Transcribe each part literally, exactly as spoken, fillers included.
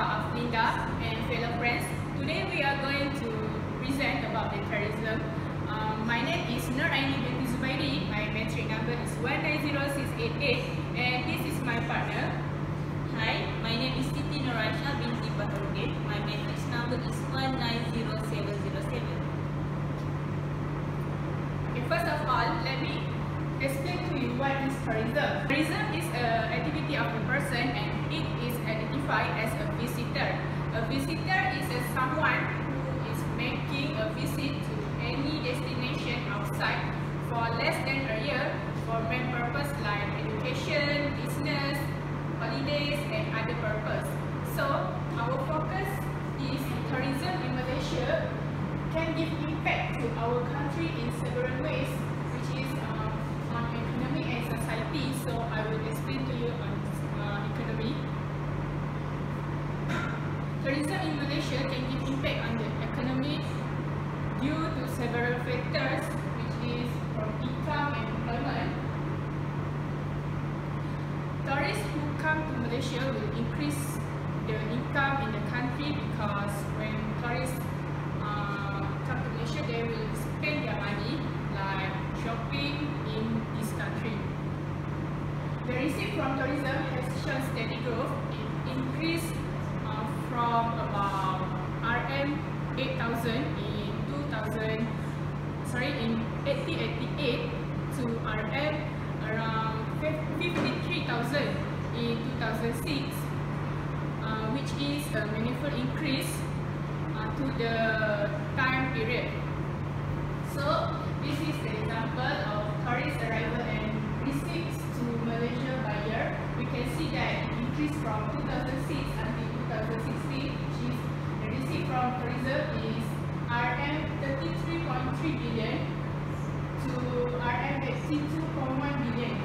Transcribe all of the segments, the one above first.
Kak Linda and fellow friends. Today we are going to present about the terrorism. Um, my name is Nur Aini binti Zubairi. My metric number is one nine zero six eight eight, and this is my partner. Hi, my name is Siti Nuraisha binti Baharudin. My matrix number is one nine zero seven zero seven. Okay, first of all, let me explain to you what is terrorism. Terrorism is an activity of a person and it is identified as a visitor. A visitor is a someone who is making a visit to any destination outside for less than a year for main purpose like education, business, holidays and other purpose. So our focus is tourism in Malaysia can give impact to our country in several ways, which is um, on economy and society. So I will explain to you on uh, economy. Tourism in Malaysia can give impact on the economy due to several factors, which is from income and employment. Tourists who come to Malaysia will increase the income in the country because when tourists uh, come to Malaysia, they will spend their money like shopping in this country. The receipt from tourism has shown steady growth. It increased uh, from about R M eight thousand in two thousand, sorry, in eighteen eighty-eight to R M around fifty-three thousand in two thousand six, uh, which is a meaningful increase uh, to the time period. So this is the example of tourist arrival and receipts to Malaysia by year. We can see that it increased from two thousand six until two thousand sixteen, which is the receipt from tourism is R M thirty-three point three billion to R M eighty-two point one billion.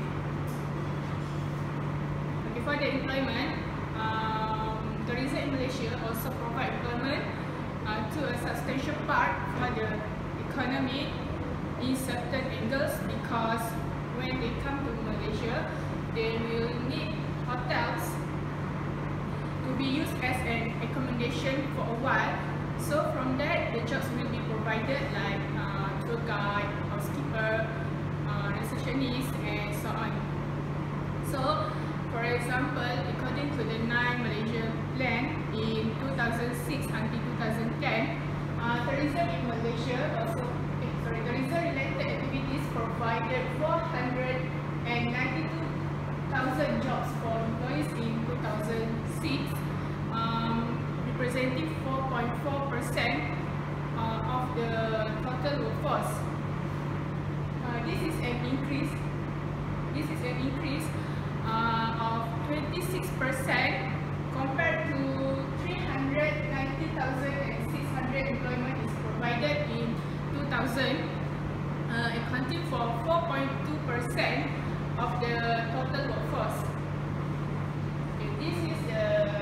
Okay, for the employment, um, tourism in Malaysia also provide employment uh, to a substantial part for the economy in certain angles, because when they come to Malaysia, they will need hotels to be used as an accommodation for a while. So from that, the jobs will be provided like uh, tour guide, housekeeper, uh, receptionist and so on. So for example, according to the nine Malaysia plan in two thousand six until two thousand ten, uh, tourism in Malaysia also eh, sorry, tourism related activities provided four hundred ninety-two thousand jobs for employees in two thousand six, um, representing four point four percent uh, of the total workforce. Uh, this is an increase. This is an increase uh, of twenty-six percent compared to three hundred ninety thousand and six hundred employment is provided in two thousand, uh, accounting for four point two percent of the total workforce. Okay, this is the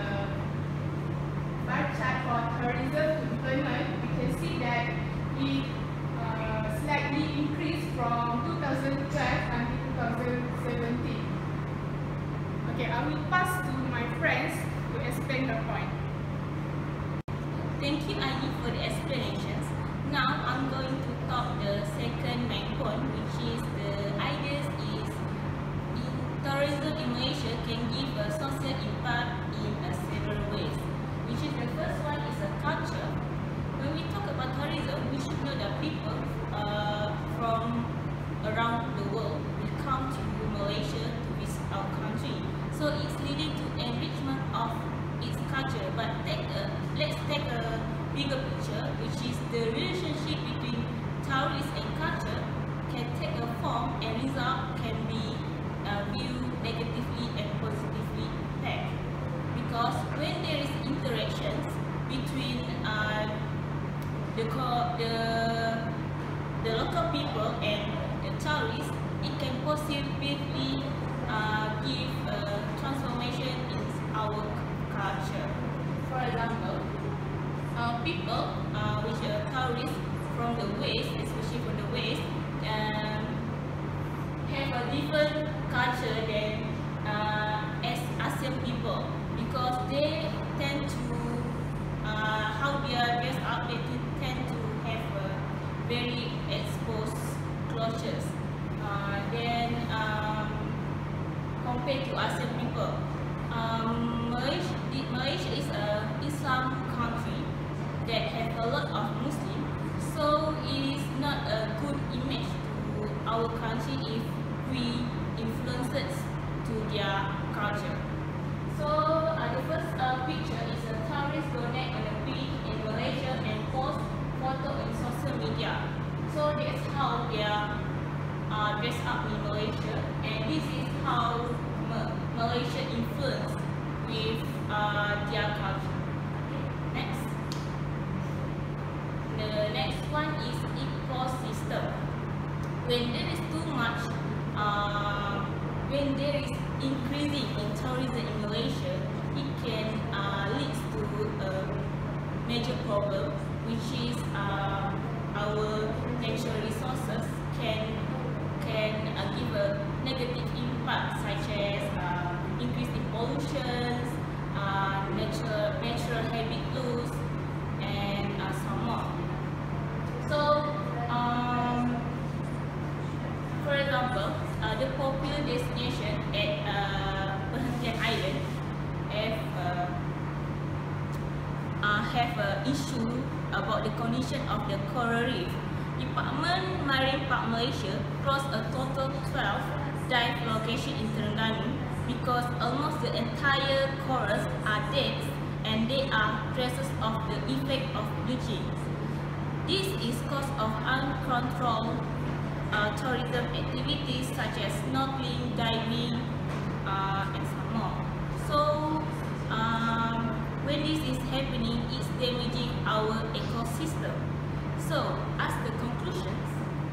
bar chart for tourism employment. We can see that it uh, slightly increased from two thousand twelve until two thousand seventeen. Okay, I will pass to my friends to explain the point. Thank you, Aini, for the explanations. Now I'm going to talk the second main point, which is the ideas is in tourism in Malaysia can give a social impact in uh, several ways. Which is the first one is a culture. When we talk about tourism, we should know that people uh, from around the world will come to Malaysia to visit our country. So it's leading to enrichment of its culture. But take a, let's take a bigger picture, which is the relationship between tourists and culture can take a form and result can be uh, viewed negatively and positively impact. Because when there is interactions between uh, the, the the local people and the tourists, it can positively uh, give a transformation in our culture. For example, uh, people uh, which are tourists from the West, especially from the West, um, have a different culture than uh, as Asian people. because they tend to uh, how they are dressed up. They tend to have uh, very exposed clothes. Uh, then um, compared to ASEAN people, um, Malaysia, Malaysia is a Islam country that have a lot of Muslims, so it is not a good image to our country if we influence it to their culture. So uh, the first uh, picture is a tourist donate on a beach in Malaysia and post photo on social media. So that's how they are uh, dressed up in Malaysia, and this is how Ma Malaysia influence with uh, their culture. Okay, next. The next one is ecosystem. When there is too much, uh, when there is increasing in tourism in Malaysia, it can uh, lead to a major problem, which is uh, our natural resources can can uh, give a negative impact, such as uh, increase in pollution, uh, natural natural habitat loss, and uh, some more. So, um, for example, uh, the popular destination at uh, Perhentian Island have uh, uh, have an issue about the condition of the coral reef. Department Marine Park Malaysia closed a total twelve dive locations in Terengganu because almost the entire corals are dead and they are traces of the effect of bleaching. This is cause of uncontrolled uh, tourism activities such as snorkeling, diving, uh, and some more. So, um, when this is happening, it's damaging our ecosystem. So, as the conclusions,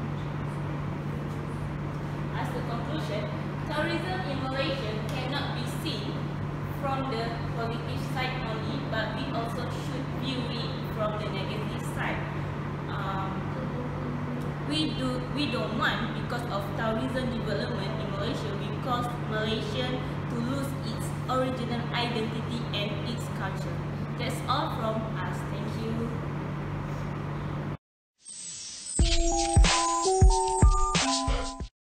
as the conclusion, tourism in Malaysia cannot be seen from the positive side only, but we also should view it from the negative side. Um, we do we don't want, because of tourism development in Malaysia, because Malaysia to lose its original identity and its culture. That's all from us.